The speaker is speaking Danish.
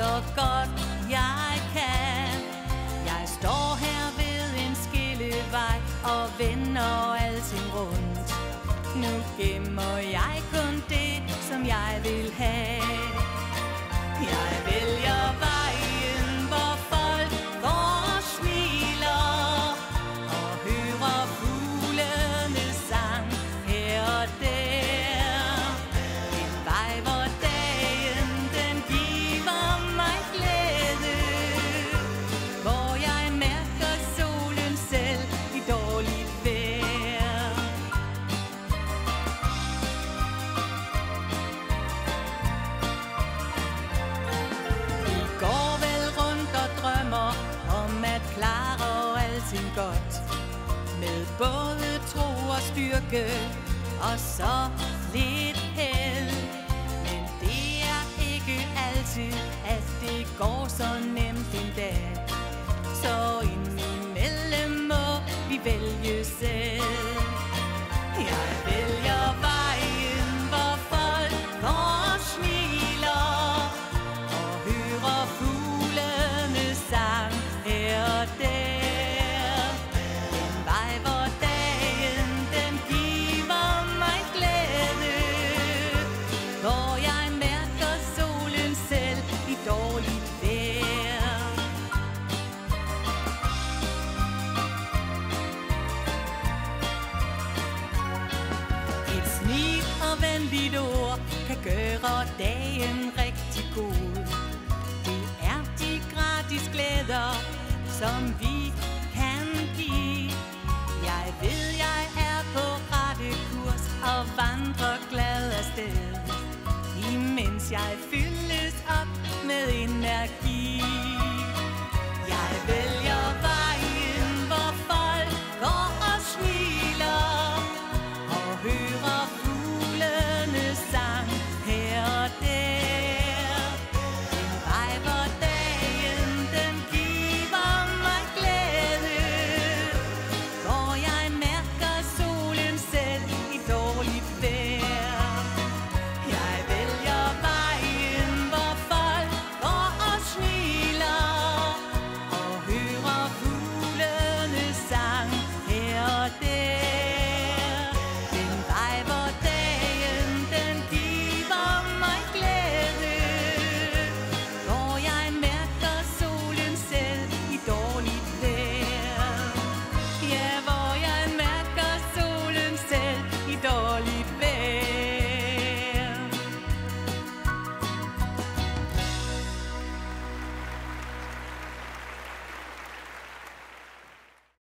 så godt jeg kan. Jeg står her ved en skillevej og vender alting rundt. Nu gemmer jeg kun det, som jeg vil have. Jeg vælger vejen, hvor folk går og smiler og hører fuglenes sang her og der. En vej, hvor dagen den giver mig glæde, hvor jeg mærker solen selv i dårligt vejr. Vi går vel rundt og drømmer om at klare alting godt, med både tro og styrke og så lidt held. Men det er ikke altid, at det går så nemt en dag. Så indimellem må vi vælge selv. Jeg vælger vejen, hvor folk går og smiler og hører fuglenes sang her og der. En vej, hvor dagen den giver mig glæde, hvor jeg mærker solen selv i dårligt vejr. Et smil og venligt ord kan gøre dagen rigtig god. Det er de gratis glæder, som vi kan give. Jeg ved, jeg er på rette kurs og vandrer glad afsted, imens jeg fylder